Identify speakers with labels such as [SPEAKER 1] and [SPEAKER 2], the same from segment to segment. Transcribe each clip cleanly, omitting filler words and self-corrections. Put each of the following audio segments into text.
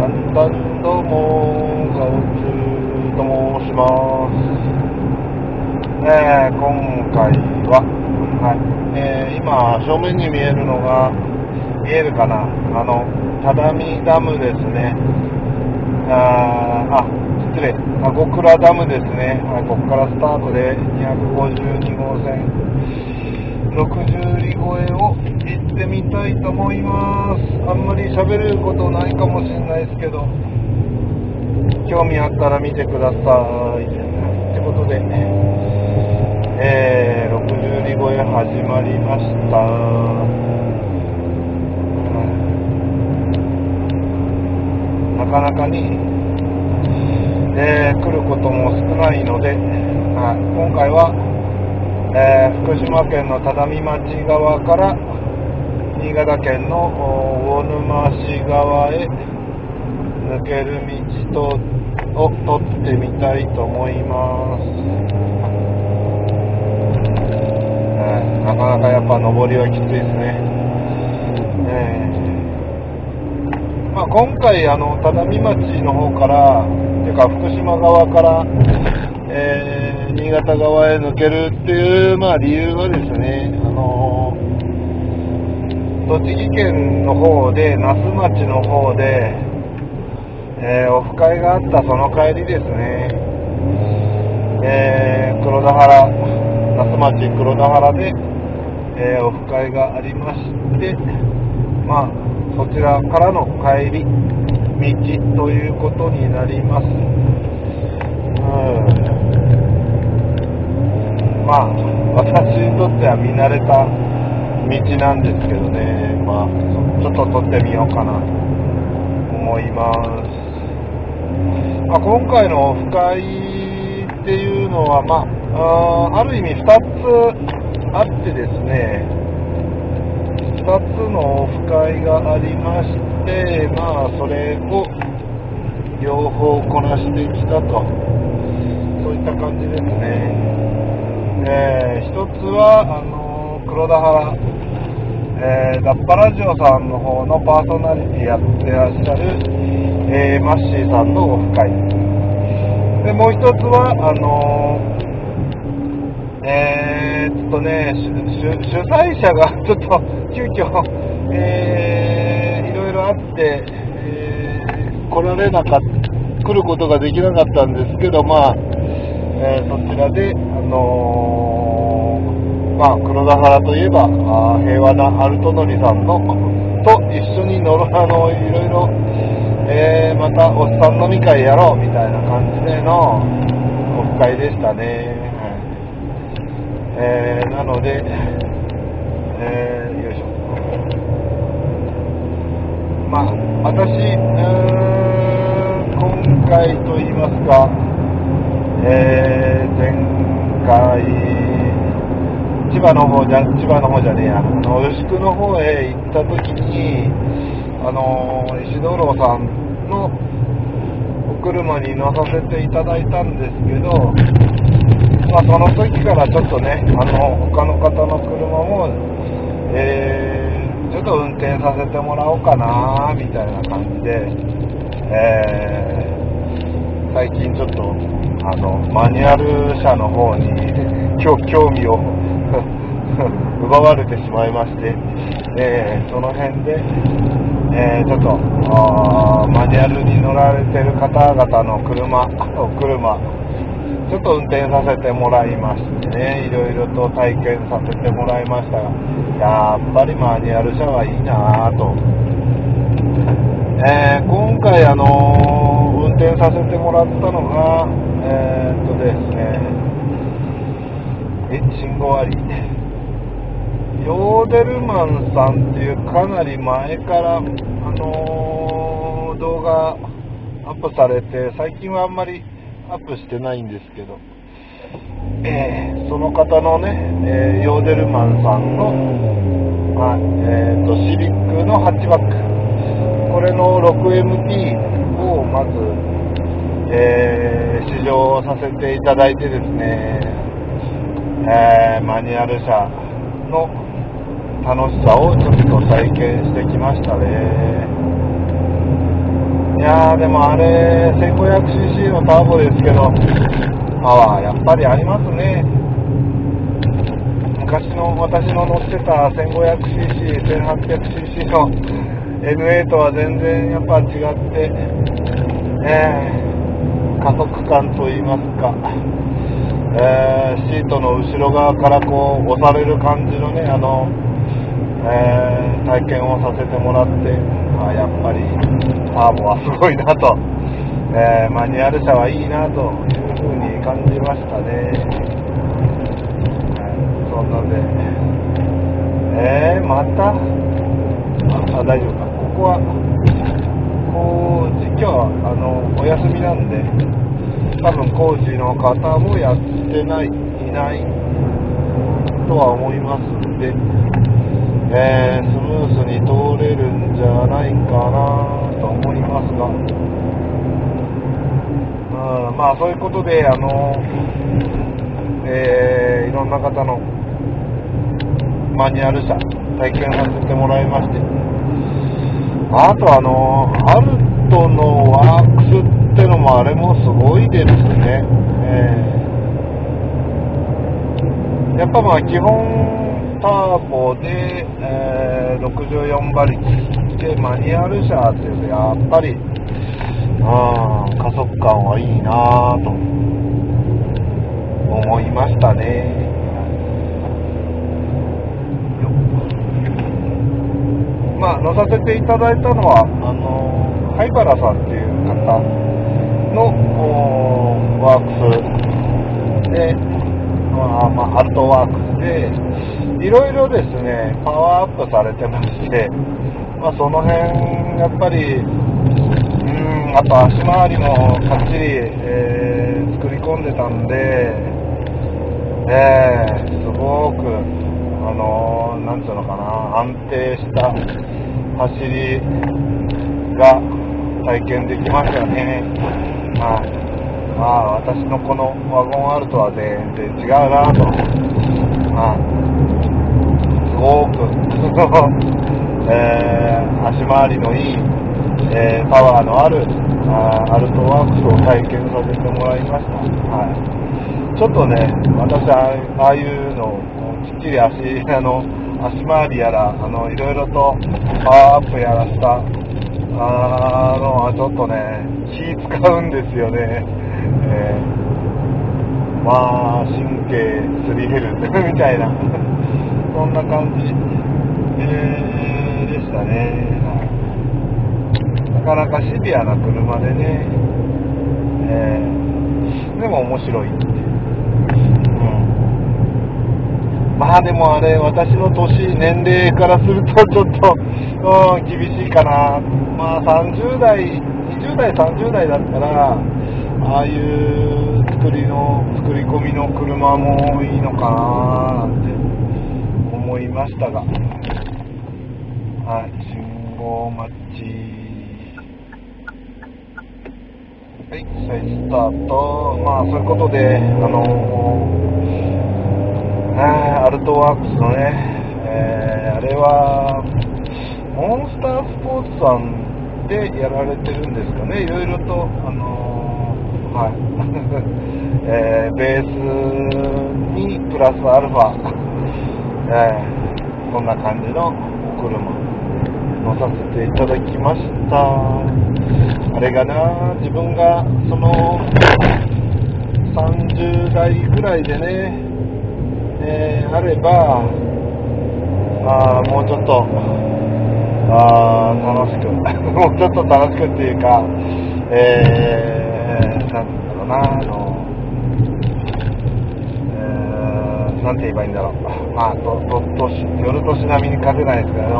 [SPEAKER 1] だんだんどうもガオチュと申します。今回は、今正面に見えるのが見えるかな、只見ダムですね。失礼、田子倉ダムですね。ここからスタートで252号線60里超えを行ってみたいと思います。あんまり喋ることないかもしれないですけど、興味あったら見てください。ってことで、60里超え始まりました。なかなかに、来ることも少ないので、今回は、福島県の只見町側から新潟県の魚沼市側へ抜ける道を取ってみたいと思います。なかなかやっぱ上りはきついですね。今回只見町の方からてか福島側から、新潟側へ抜けるっていう、理由はですね、栃木県の方で那須町の方で、オフ会があったその帰りですね。黒田原、那須町黒田原で、オフ会がありまして、そちらからの帰り道ということになります。私にとっては見慣れた道なんですけどね、ちょっと撮ってみようかなと思います。今回のオフ会っていうのは、ある意味2つあってですね、2つのオフ会がありまして、それを両方こなしてきたと、そういった感じですね。一つは黒田原、ダッパラジオさんの方のパーソナリティやってらっしゃる、マッシーさんのオフ会で、もう一つは主催者がちょっと急遽、いろいろあって、来ることができなかったんですけど、そちらで黒田原といえば平和なアルトノリさんのと一緒にいろいろ、またおっさん飲み会やろうみたいな感じでのオフ会でしたね。なので、よいしょ、私、今回と言いますか、前回千葉の方じゃねえや、牛久の方へ行った時に石灯籠さんのお車に乗させていただいたんですけど、その時からちょっとね、他の方の車も、ちょっと運転させてもらおうかなみたいな感じで、最近ちょっとマニュアル車の方に興味を奪われてしまいまして、その辺で、ちょっとマニュアルに乗られてる方々のお車ちょっと運転させてもらいましてね、いろいろと体験させてもらいましたが、やっぱりマニュアル車はいいなぁと。今回運転させてもらったのがですね、信号ありヨーデルマンさんっていうかなり前から動画アップされて、最近はあんまりアップしてないんですけど、その方のね、ヨーデルマンさんの、シビックのハッチバック、これの 6MT をまず、試乗させていただいてですね、マニュアル車の楽しさをちょっと体験してきましたね。いやでもあれ 1500cc のターボですけど、パワーやっぱりありますね。昔の私の乗ってた 1500cc、1800cc の N8 は全然やっぱ違って、加速感といいますか、シートの後ろ側からこう押される感じのね、体験をさせてもらって、やっぱりターボはすごいなと、マニュアル車はいいなというふうに感じましたね。そんなんで、また大丈夫か。ここは今日はお休みなんで、多分工事の方もいないとは思いますので、スムーズに通れるんじゃないかなと思いますが、まあそういうことでいろんな方のマニュアル車体験させてもらいまして、あとアルトのワークスってのもあれもすごいですね。やっぱまあ基本ターボで、64馬力でマニュアル車っていうとやっぱり加速感はいいなぁと思いましたね。まあ乗させていただいたのは灰原さんっていう方のワークスで、アルトワークスでいろいろですねパワーアップされてまして、その辺やっぱりあと足回りもかっちり、作り込んでたんで、すごくなんていうのかな、安定した走りが体験できましたね。私のこのワゴンアルトは全然違うなと、すごく足回りのいい、パワーのあるアルトワークスを体験させてもらいました。ちょっとね、私ああいうのをきっちり足回りやらいろいろとパワーアップやらしたのはちょっとね気使うんですよね。神経すり減るみたいなそんな感じ、でしたね。なかなかシビアな車でね、でも面白いっていう。でもあれ私の年齢からするとちょっと、厳しいかな。30代20代30代だったらああいう作り込みの車もいいのかななんて思いましたが、信号待ち、再スタート。そういうことでアルトワークスのね、あれはモンスタースポーツさんでやられてるんですかね。いろいろとベースにプラスアルファ、こんな感じのお車乗させていただきました。あれがな、自分がその30代ぐらいでね、あればもうちょっと楽しくもうちょっと楽しくっていうか、なんて言えばいいんだろう。夜年並みに勝てないですけど、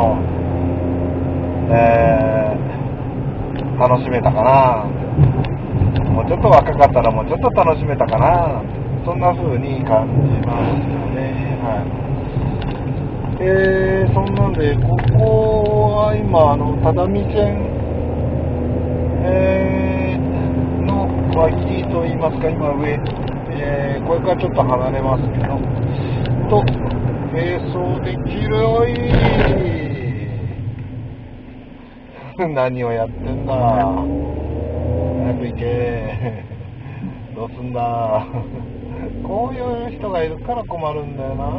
[SPEAKER 1] 楽しめたかな。もうちょっと若かったらもうちょっと楽しめたかな。そんな風に感じましたね。そんなんで、ここは今只見線、の脇といいますか、今上、これからちょっと離れますけど並走で広い何をやってんだ。 早く行けどうすんだこういう人がいるから困るんだよな。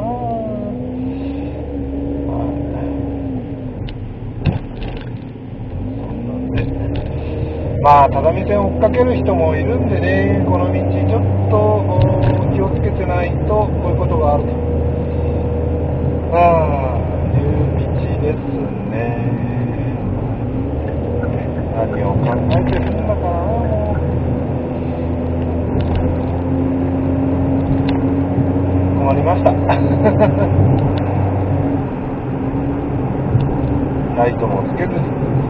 [SPEAKER 1] まあ只見線を追っかける人もいるんでね、この道ちょっと気をつけてないとこういうことがあるという道ですね。何を考えてるんだかな。困りましたライトもつけずに、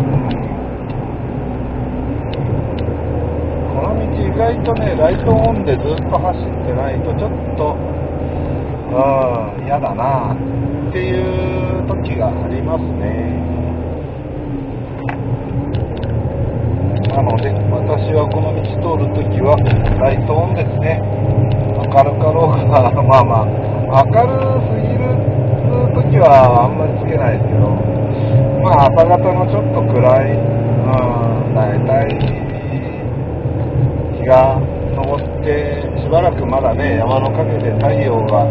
[SPEAKER 1] この道意外とねライトオンでずっと走ってないとちょっと嫌だなっていう時がありますね。なので私はこの道通るときはライトオンですね。明るかろうがまあまあ明るすぎるときはあんまりつけないですけど、まあ朝方のちょっと暗い、だいたい日が昇ってしばらくまだね山の陰で太陽が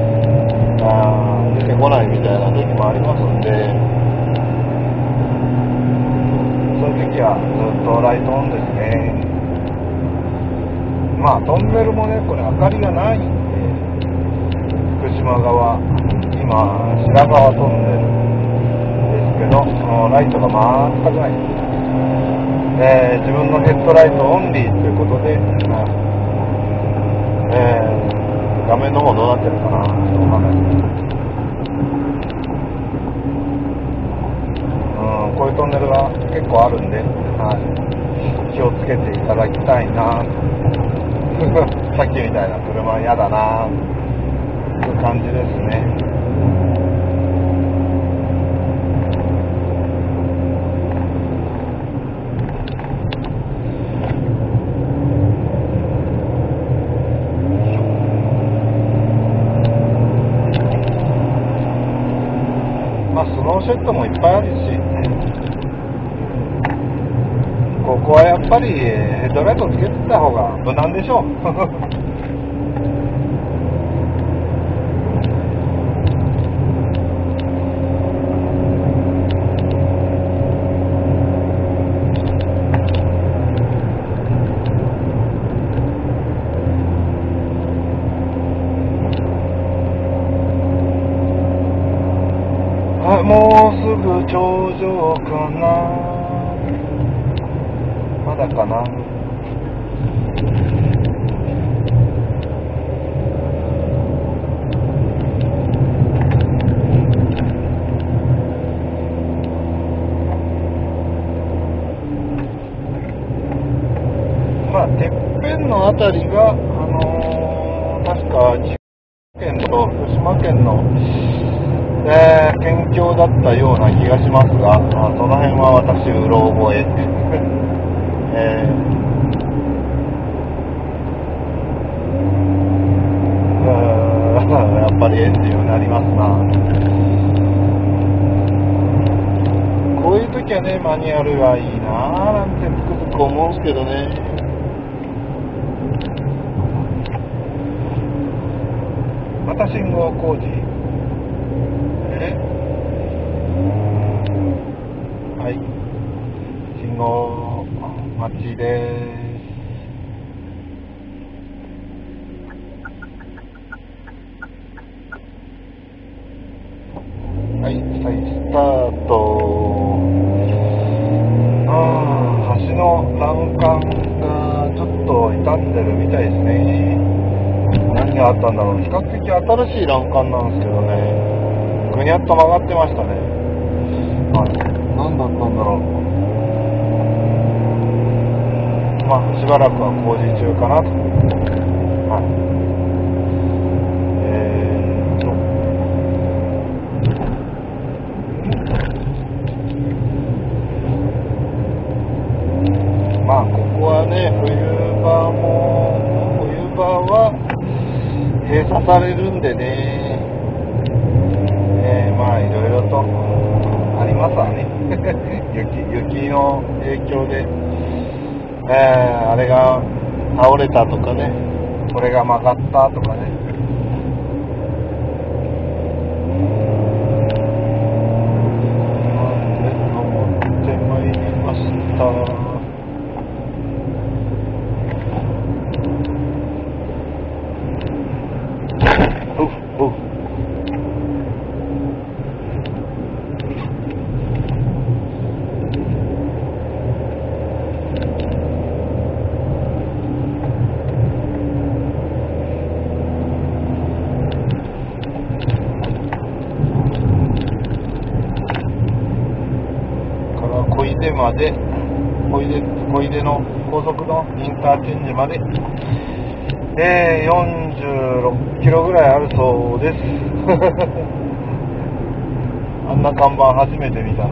[SPEAKER 1] 出てこないみたいな時もありますんで、そういう時はずっとライトオンですね。まあトンネルもねこれ明かりがないんで、福島側今白川トンネルですけどライトが全くない、自分のヘッドライトオンリーということで、画面の方どうなってるかな、わかんない。こういうトンネルが結構あるんで、気をつけていただきたいなさっきみたいな車嫌だなという感じですね。スノーシェットもいっぱいあるし、ここはやっぱりヘッドライトつけてた方が無難でしょうもうすぐ頂上かな、まだかな。まあてっぺんのあたりが確か岐阜県と福島県の県境だったような気がしますが、その辺は私うろ覚えやっぱりエンジンになりますな。こういう時はねマニュアルがいいななんてつくづく思うんですけどね。また信号工事、はい、信号待ちです。はい、再スタート。橋の欄干がちょっと傷んでるみたいですね。何があったんだろう。比較的新しい欄干なんですけどね、ぐにゃっと曲がってましたね。何だったんだろう。まあしばらくは工事中かなと。まあここはね冬場は閉鎖されるんでね、まあいろいろとありますわね雪の影響であれが倒れたとかね、これが曲がったとかね。登ってまいりました。小出まで、小出の高速のインターチェンジまで、46キロぐらいあるそうです。あんな看板初めて見たな。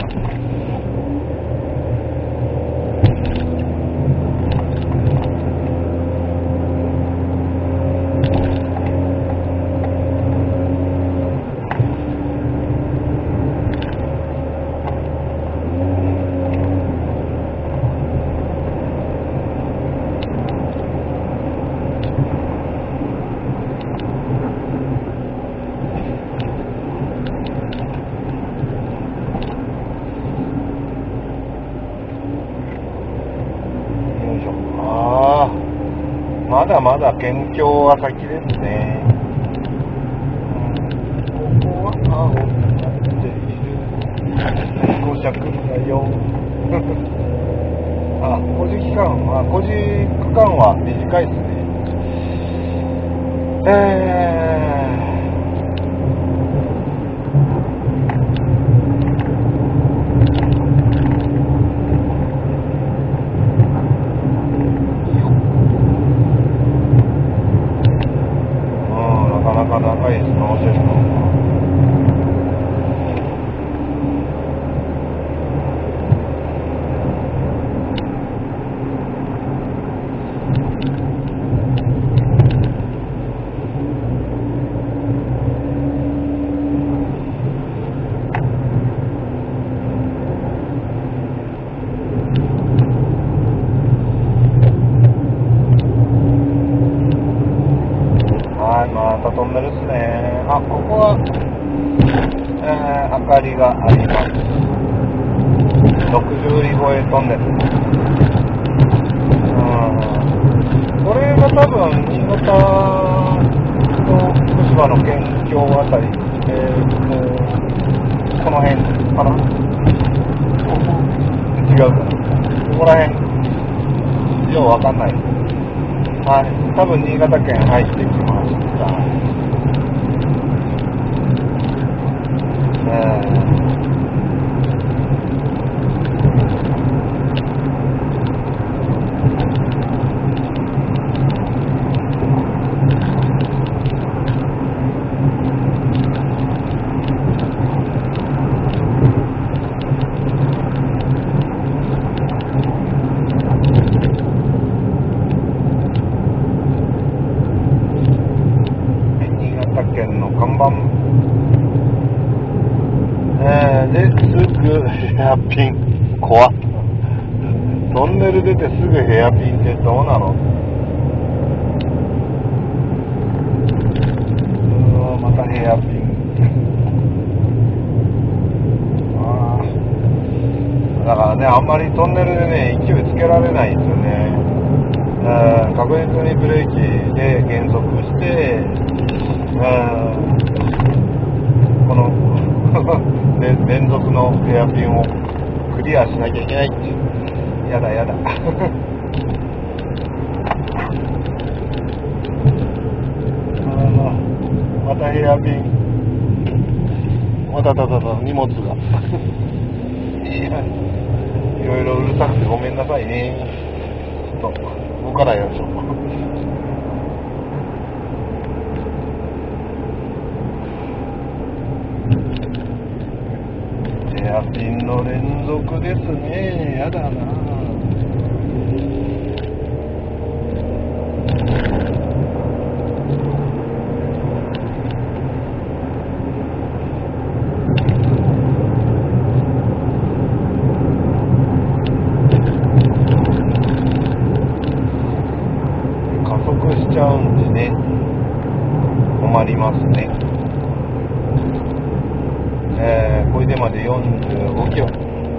[SPEAKER 1] まだまだ県境は先ですね。ここは青になっている。5尺だよ。工事期間工事区間は短いですね。なかなか長いです、この線路。またトンネルですね。ここは、明かりがあります。60里超えトンネル。これが多分新潟と福島の県境あたり、この辺かな。違うかな。ここら辺、ようわかんない。多分新潟県入ってきました。県の看板、ですぐヘアピン、怖っ。トンネル出てすぐヘアピンってどうなの？またヘアピン。だからね、あんまりトンネルでね、勢いつけられないんですよね。確実にブレーキで減速して、この連続のヘアピンをクリアしなきゃいけないっていう。やだまたヘアピン、荷物がいろいろうるさくてごめんなさいね。ちょっと動かないでしょ。ヘアピンの連続ですね。やだな。 ちゃうんでね、困りますね。小出まで45キロ。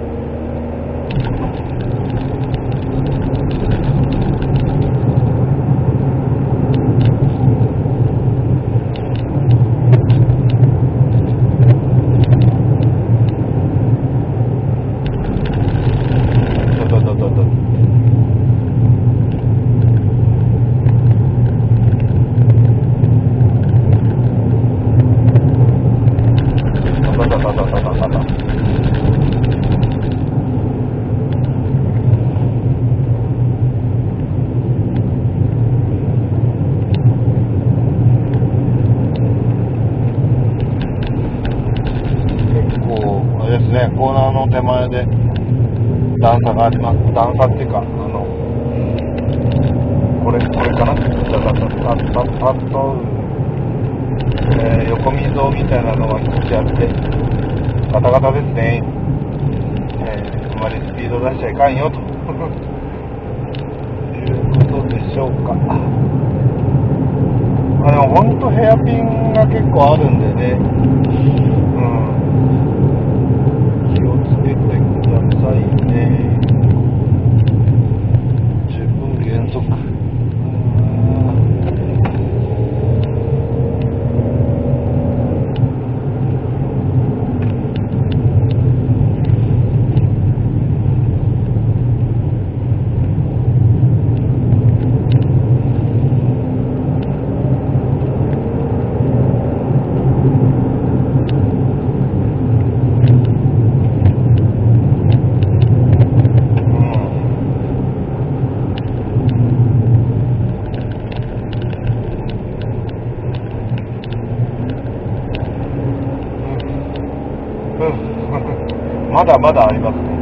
[SPEAKER 1] コーナーの手前で段差があります。段差っていうか、これかな、横溝みたいなのが引いちゃって、ガタガタですね。あまりスピード出しちゃいかんよということでしょうか。でも本当ヘアピンが結構あるんでね、気をつけてくださいね。十分減速。まだまだありますね。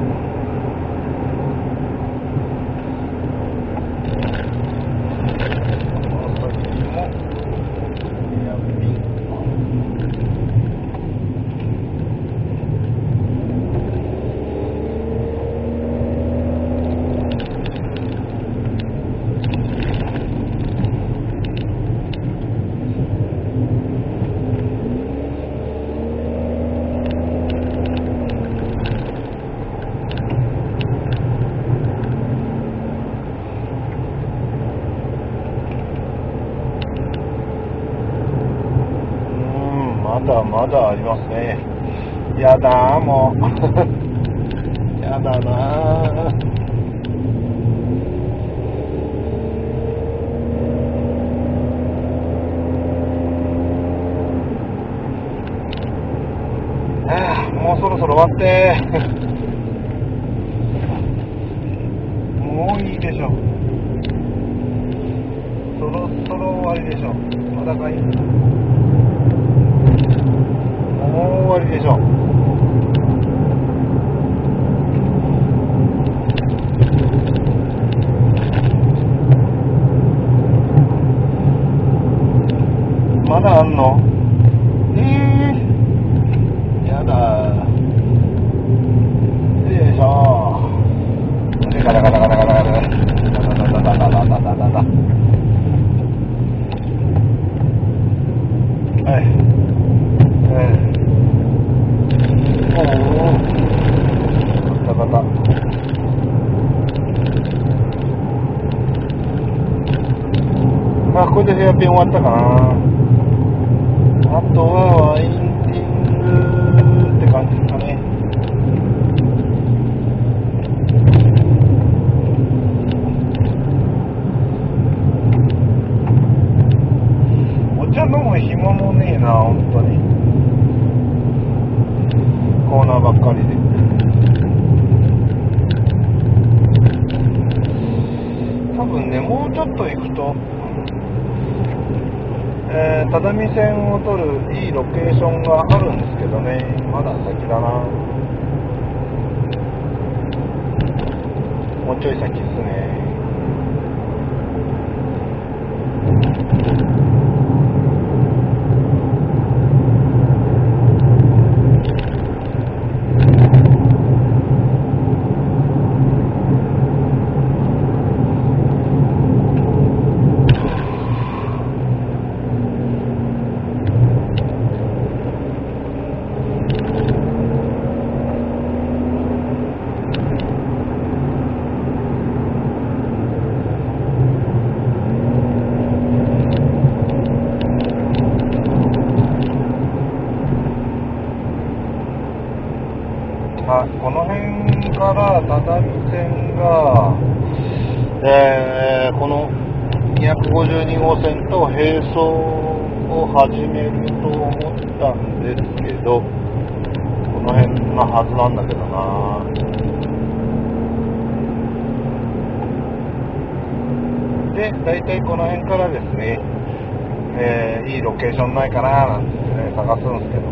[SPEAKER 1] まだありますね。やだもうやだな。もうそろそろ終わってもういいでしょ。そろそろ終わりでしょ。まだかい。もう終わりでしょ。まだあんの？やだ。よいしょ。ガタガタガタガタガタガタガタガタガタガタガタ。はい。ガタガタ。これでヘアピン終わったかな。あとはワインディングって感じですかね。お茶飲む暇もねえな、本当に。コーナーばっかりで。多分ね、もうちょっと行くと、只見線を取るいいロケーションがあるんですけどね、まだ先だな。もうちょい先ですね。 線が、この252号線と並走を始めると思ったんですけど、この辺のはずなんだけどな。で、大体この辺からですね、いいロケーションないかななんてね、探すんですけど、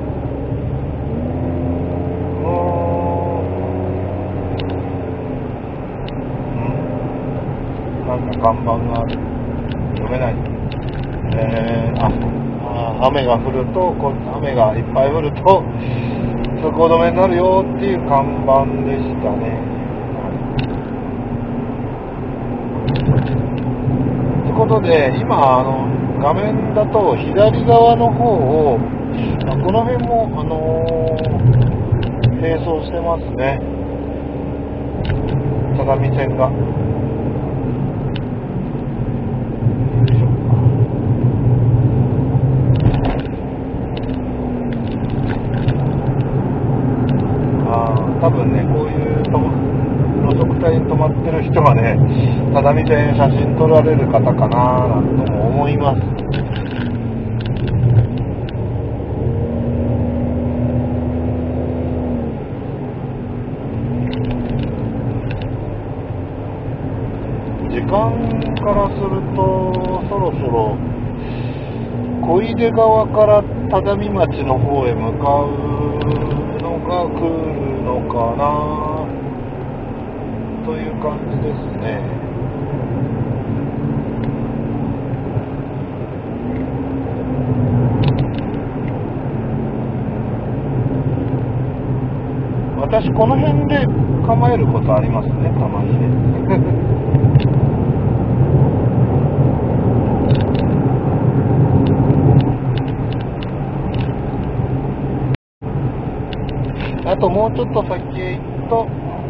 [SPEAKER 1] なんか看板が読めない。雨が降ると、雨がいっぱい降ると通行止めになるよっていう看板でしたね。ということで、今画面だと左側の方を、この辺も並走してますね。只見線が。多分ね、こういう路側帯に止まってる人はね、只見線写真撮られる方かななんとも思います。時間からすると、そろそろ小出川から只見町の方へ向かうのが来るのかなという感じですね。私この辺で構えることありますね、たまにね。あともうちょっと先へ行くと、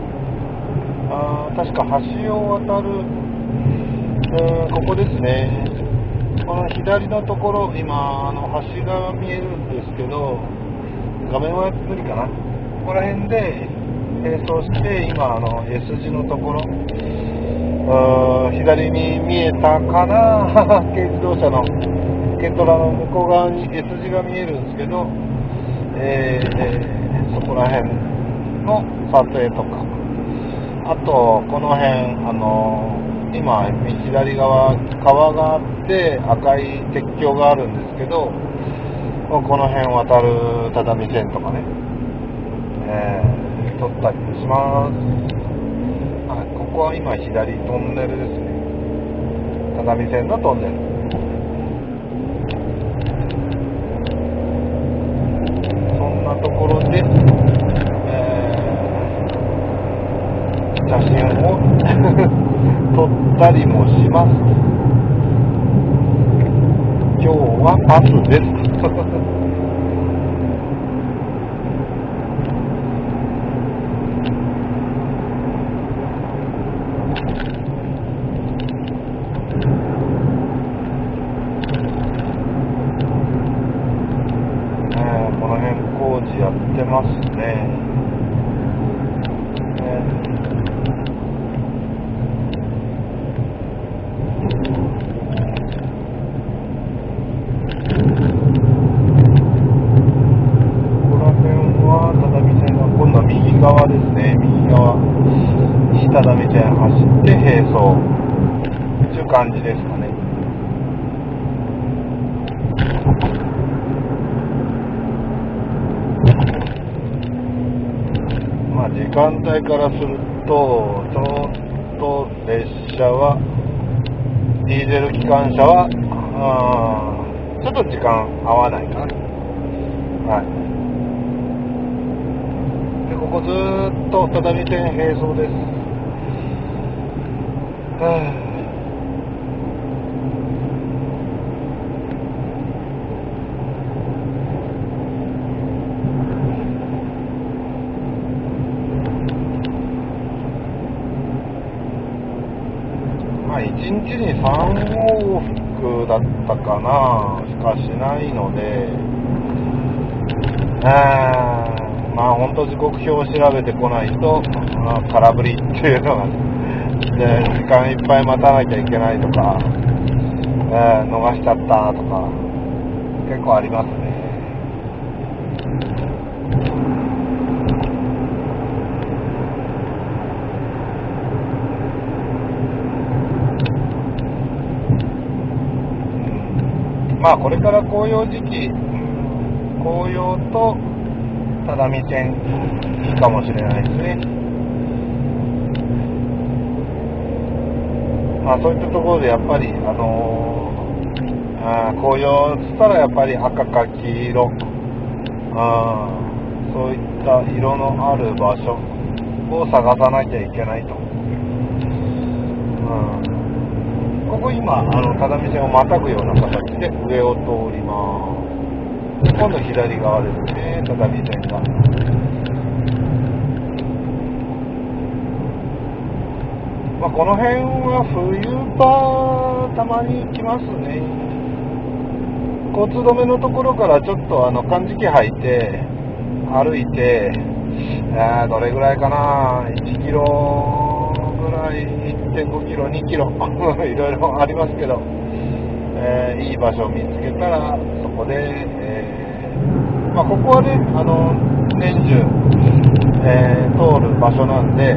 [SPEAKER 1] 確か橋を渡る、ここですね。この左のところ、今橋が見えるんですけど、画面は無理かな。ここら辺で並走して、今S 字のところ、左に見えたかな軽自動車の軽トラの向こう側に S 字が見えるんですけど、そこら辺の撮影とか、あとこの辺今左側川があって赤い鉄橋があるんですけど、この辺渡る只見線とかね、撮ったりします。ここは今左トンネルですね。只見線のトンネル。そんなところで、写真を撮ったりもします。今日はパスです。この辺工事やってますね。今度は右側ですね。右側に只見線走って並走という感じですかね。時間帯からするとちょっと列車はディーゼル機関車はちょっと時間合わないかな。でここずーっと只見線並走です。1日に3往復だったかなしかしないので、 まあ本当時刻表を調べてこないと、空振りっていうのが、で時間いっぱい待たなきゃいけないとか、逃しちゃったとか結構ありますね。まあこれから紅葉時期、紅葉と只見線いいかもしれないですね。まあそういったところでやっぱり紅葉っつったらやっぱり赤か黄色、そういった色のある場所を探さなきゃいけないと。ここ今只見線をまたぐような形で上を通ります。で今度左側ですね、只見線が。まあ、この辺は冬場たまに来ますね。交通止めのところからちょっとかんじき履いて歩いて、どれぐらいかな、1キロぐらい、1.5 キロ、2キロいろいろありますけど、いい場所を見つけたらそこで、まあ、ここはね年中、通る場所なんで、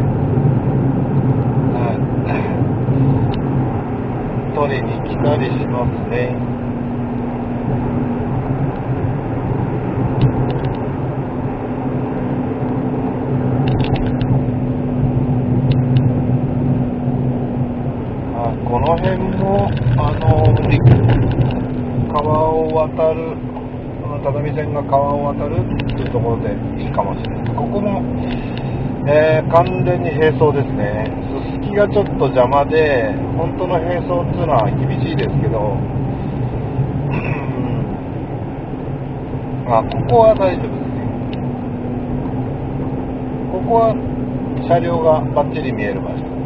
[SPEAKER 1] 取りに来たりしますね。この辺も川を渡る、只見線が川を渡るっていうところでいいかもしれない。ここも、完全に並走ですね。すすきがちょっと邪魔で本当の並走っていうのは厳しいですけど、ここは大丈夫ですね。ここは車両がバッチリ見える場所。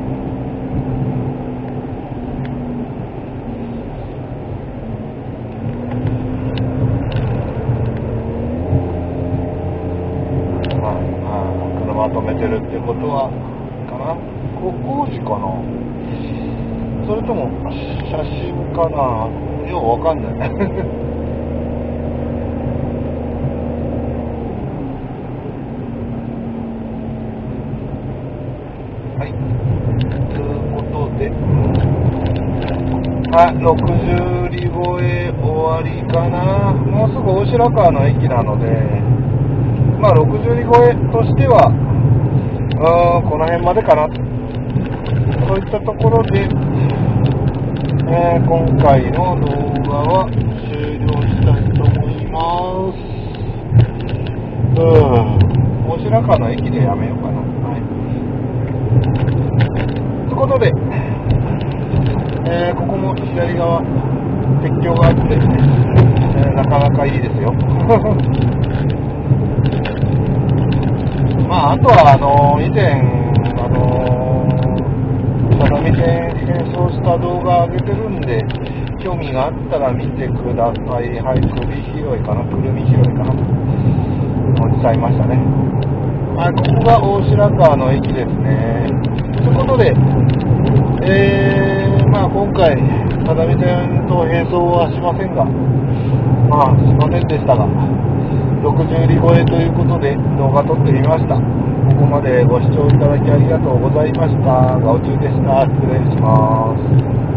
[SPEAKER 1] 車止めてるってことはかな、工事かな、それとも写真かな、ようわかんないはい、ということで、60里超え終わりかな。もうすぐ大白川の駅なので、まあ60里超えとしてはこの辺までかな。そういったところで、今回の動画は終了したいと思います。大白川の駅でやめようかな。はい。ということで、ここも左側鉄橋があって、なかなかいいですよ。まあ、あとは以前只見線並走した動画上げてるんで、興味があったら見てください。はい、くるみ拾いかな、落ちちゃいましたね。はい、ここが大白川の駅ですね。ということで、まあ今回只見線と並走はしませんが、まあすいませんでしたが、60里超えということで動画撮ってみました。ここまでご視聴いただきありがとうございました。ガオチュウでした。失礼します。